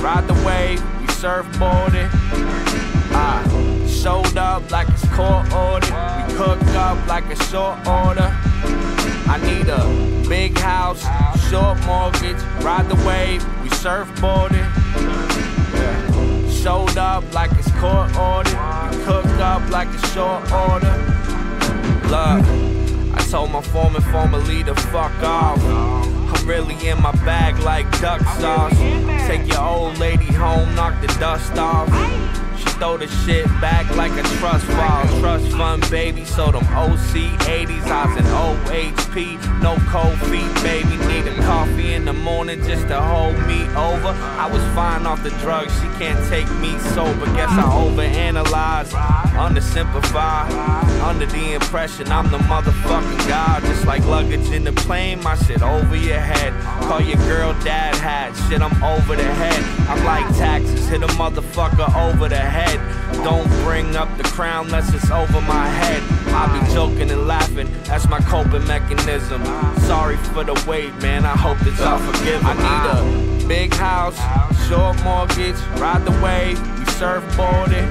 ride the wave, we surfboarding. Showed up like it's court ordered. We cook up like a short order. I need a big house, short mortgage, ride the wave, we surfboarding. Yeah. Showed up like it's court ordered. We cook up like a short order. Look, I told my former leader, fuck off. I'm really in my bag like duck sauce. Take your old lady home, knock the dust off. She throw the shit back like a trust fall. Trust fund, baby, so them OC 80s. I was in OHP, no cold feet, baby. Need a coffee in the morning just to hold me over. I was fine off the drugs, she can't take me sober. Guess I overanalyze, undersimplify. Under the impression I'm the motherfucking God. Just like luggage in the plane, my shit over your head. Call your girl dad hat, shit I'm over the head. I'm like taxes, hit a motherfucker over the head. Don't bring up the crown unless it's over my head. I be joking and laughing, that's my coping mechanism. Sorry for the wait, man, I hope that y'all forgive me. I need a big house, short mortgage, ride the wave, we surfboarding.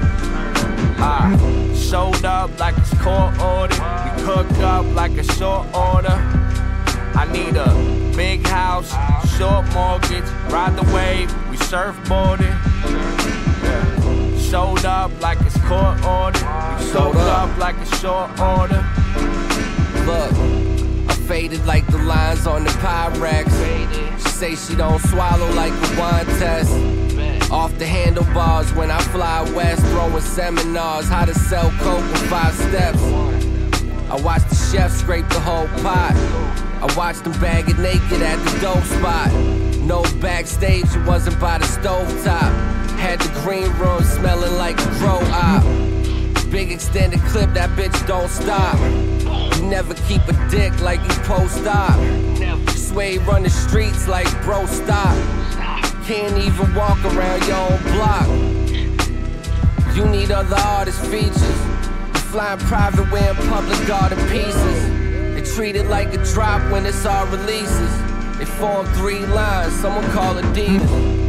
Showed up like it's court ordered. We cook up like a short order. I need a big house, short mortgage, ride the wave, we surfboarding. Yeah. Showed up like it's court ordered. We showed up like a short order. Look, I faded like the lines on the Pyrex. She say she don't swallow like a wine test. Off the handlebars when I fly west, throwing seminars how to sell coke in 5 steps. I watch the chef scrape the whole pot. I watched them bag it naked at the dope spot. No backstage, it wasn't by the stovetop. Had the green room smelling like a grow op. Big extended clip, that bitch don't stop. You never keep a dick like you post-op. Sway run the streets like bro stop. Can't even walk around your own block. You need other artist features. You flying private, wearing public garden pieces. They treat it like a drop when it's our releases. They form 3 lines, someone call it Adidas.